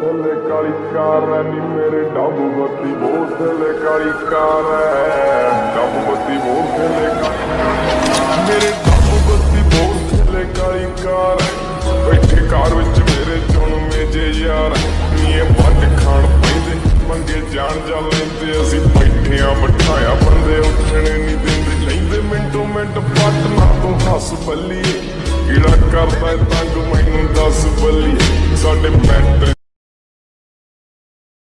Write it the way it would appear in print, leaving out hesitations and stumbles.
बोतल काली कार नी मेरे डब बत्ती बोतल काली कार डब बत्ती बोतल मेरे डब बत्ती बोतल काली कार बैठे कार विच मेरे चुनवे जे यार नी वंड खाण पैंदे मंगे जान जा लेंदे असीं बैठे आ बिठाया बंदे उठने नहीं देंदे लैंदे मिंटो मिंट पटना तो हस बल्ली कीड़ा करदा तंग मैनूं दस बल्ली साडे मैंटल